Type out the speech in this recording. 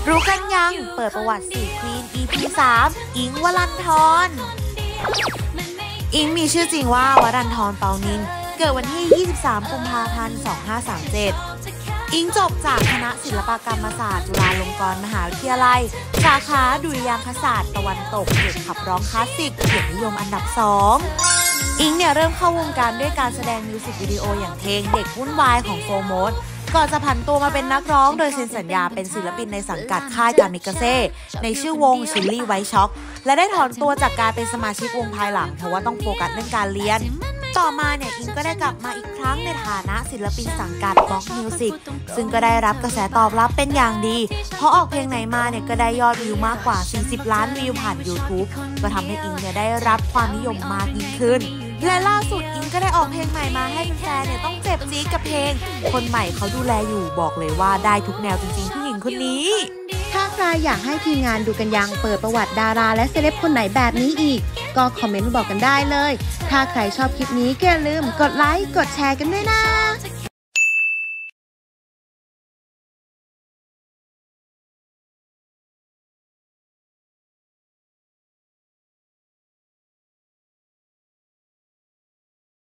รู้กันยังเปิดประวัติ4 ควีน EP 3 อิงค์ วรันธร อิงค์มีชื่อจริงว่าวรันธร เปานินเกิดวันที่ 23 กุมภาพันธ์ 2537 อิงค์จบจากคณะศิลปกรรมศาสตร์จุฬาลงกรณ์มหาวิทยาลัยสาขาดุริยางคศาสตร์ตะวันตกเอกขับร้องคลาสสิกเกียรตินิยมอันดับ 2 อิงค์เริ่มเข้าวงการด้วยการแสดงมิวสิกวิดีโออย่างเพลงเด็กวุ่นวายของโฟร์โมดก่อนจะผันตัวมาเป็นนักร้องโดยเซ็นสัญญาเป็นศิลปินในสังกัดค่ายกามิกาเซ่ในชื่อวงชิลลี่ไวท์ช็อกและได้ถอนตัวจากการเป็นสมาชิกวงภายหลังเพราะว่าต้องโฟกัสเรื่องการเรียนต่อมาอิงก็ได้กลับมาอีกครั้งในฐานะศิลปินสังกัดบ็อกมิวสิกซึ่งก็ได้รับกระแสตอบรับเป็นอย่างดีเพราะออกเพลงไหนมาก็ได้ยอดวิวมากกว่า40 ล้านวิวผ่าน YouTube ก็ทำให้อิงได้รับความนิยมมากยิ่งขึ้นและล่าสุดอิงก็ได้ออกเพลงใหม่มาให้แฟนๆต้องเจ็บจี๊ดกับเพลงคนใหม่เขาดูแลอยู่บอกเลยว่าได้ทุกแนวจริงๆผู้หญิงคนนี้ถ้าใครอยากให้ทีมงานดูกันยังเปิดประวัติดาราและเซเลบคนไหนแบบนี้อีกก็คอมเมนต์มาบอกกันได้เลยถ้าใครชอบคลิปนี้ก็อย่าลืมกดไลค์กดแชร์กันด้วยนะ